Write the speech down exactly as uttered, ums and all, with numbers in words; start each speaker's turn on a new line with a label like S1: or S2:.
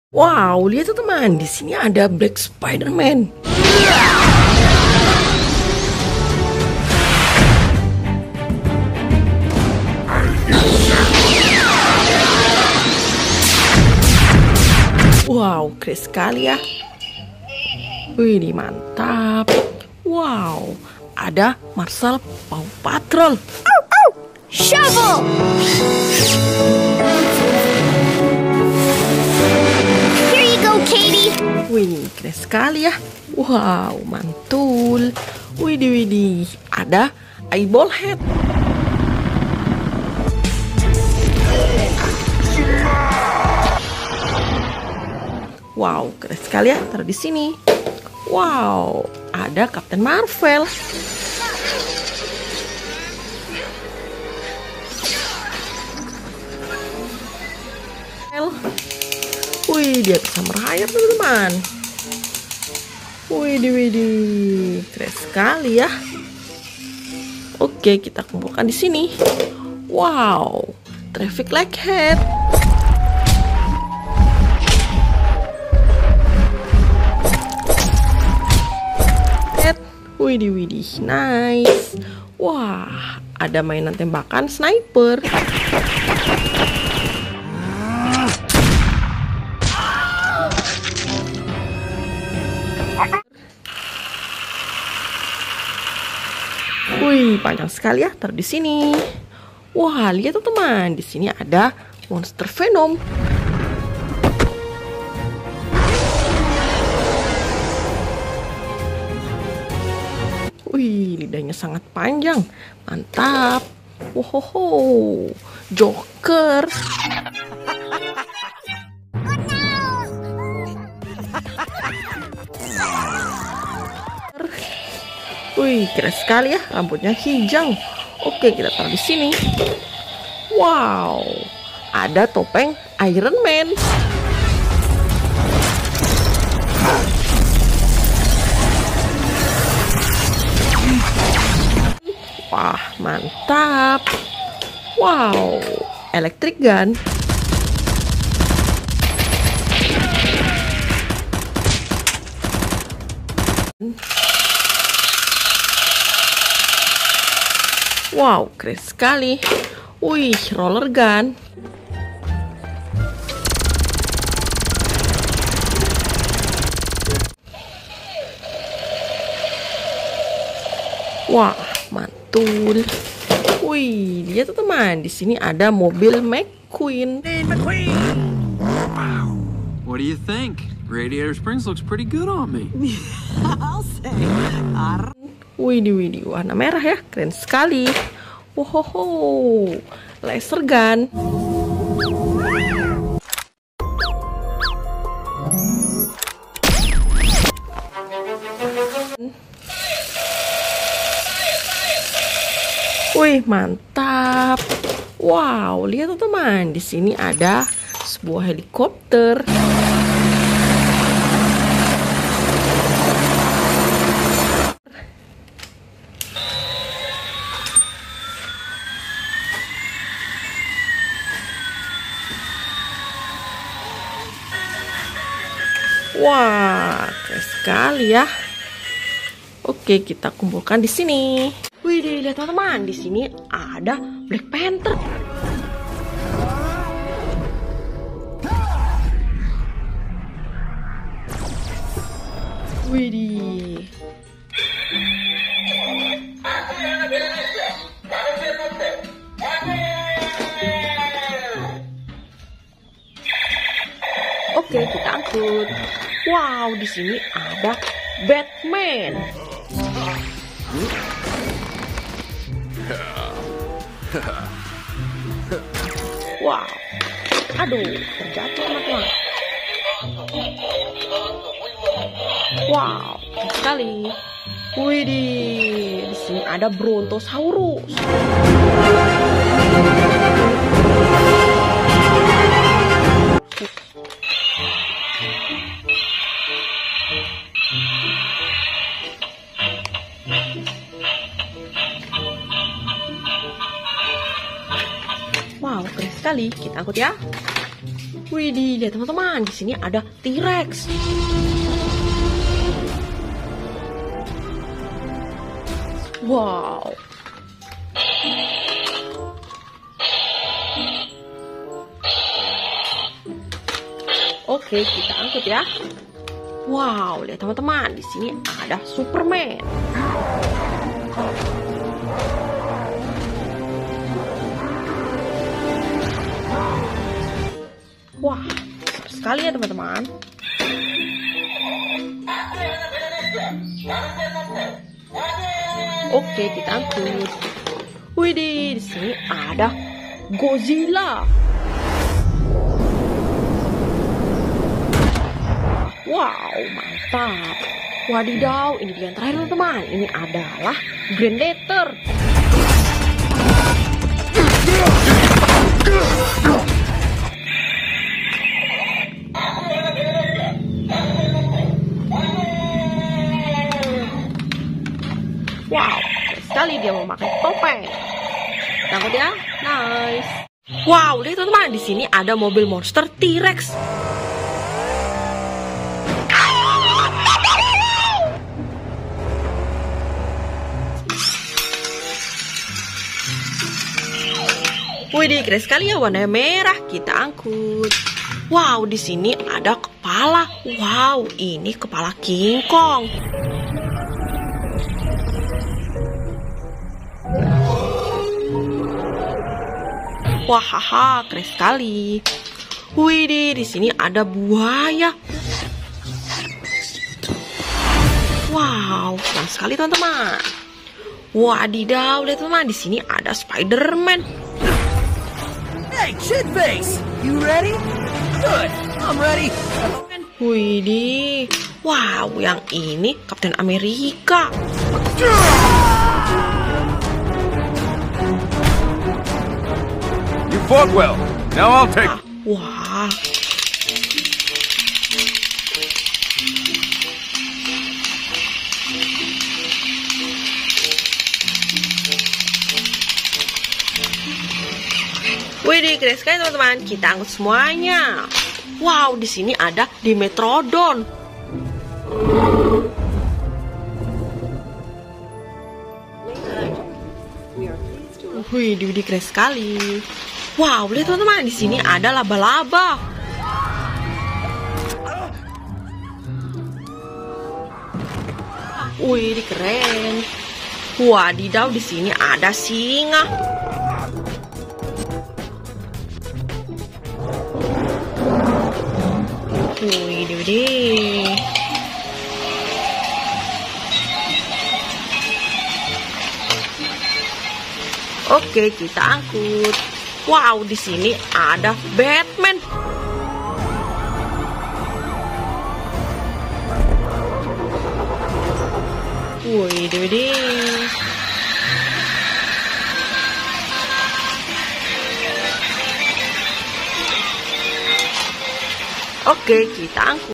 S1: Wow, lihat tuh teman, di sini ada Black Spider-Man. Wow, keren sekali ya. Wih, mantap. Wow, ada Marshall Paw Patrol.
S2: Oh, oh, shovel. Here you go, Katie.
S1: Wih, keren sekali ya. Wow, mantul. Widih, widih, ada eyeball head. Wow, keren sekali ya. Taruh di sini. Wow, ada Captain Marvel. Wih, dia bisa merayap teman-teman. Widih, widih, keren sekali ya. Oke, kita kumpulkan di sini. Wow, traffic light head. Widih, widih, nice. Wah, ada mainan tembakan sniper. Wih, panjang sekali ya. Taruh di sini. Wah, lihat tuh teman, di sini ada monster Venom. Wih, lidahnya sangat panjang. Mantap. Wohoho, Joker. Wih, keren sekali ya, rambutnya hijau. Oke, kita taruh di sini. Wow, ada topeng Iron Man. Wah, mantap. Wow, electric gun. Wow, keren sekali. Wih, roller gun. Wah, mantul. Wih, lihat tuh teman, di sini ada mobil McQueen.
S3: McQueen. Wow. What do you think? Radiator Springs looks pretty good on me.
S4: I'll say.
S1: Widih, widih, warna merah ya, keren sekali. Wohoho, laser gun. Wih, mantap. Wow, lihat tuh teman, di sini ada sebuah helikopter. Wah, keren sekali ya. Oke, kita kumpulkan di sini. Wih, lihat teman-teman, di sini ada Black Panther. Wih. Oke, kita angkut. Wow, di sini ada Batman. Wow, aduh, terjatuh teman-teman. Wow, sekali. Widih, di sini ada Brontosaurus. Wow, keren sekali. Kita angkut ya. Widih, lihat teman-teman, di sini ada T-Rex. Wow. Oke, kita angkut ya. Wow, lihat teman-teman, di sini ada Superman. Wah, besar sekali ya teman-teman. Oke, kita angkut. Widih, di sini ada Godzilla. Wow, mantap. Wadidaw, ini dia yang terakhir teman-teman. Ini adalah Predator. Wow, sekali dia memakai topeng. Tangkap ya, nice. Wow, lihat teman-teman, di sini ada mobil monster T-Rex. Widih, keren sekali ya, warnanya merah. Kita angkut. Wow, di sini ada kepala. Wow, ini kepala King Kong. Wah, haha, keren sekali. Widih, di sini ada buaya. Wow, keren sekali teman-teman. Wadidaw, lihat teman-teman, di sini ada Spider-Man.
S4: Hey, shit face! You ready? Good, I'm ready.
S1: Widih, wow, yang ini Kapten Amerika.
S3: You fought well. Now I'll take.
S1: Wah. Widih, keren sekali teman-teman. Kita angkut semuanya. Wow, di sini ada Dimetrodon. Widih, widih, keren sekali. Wow, lihat teman-teman, di sini ada laba-laba. Widih, keren. Wadidaw, di sini ada singa. Widih, widih. Oke, kita angkut. Wow, di sini ada Batman. Widih, widih. Oke, kita angkut.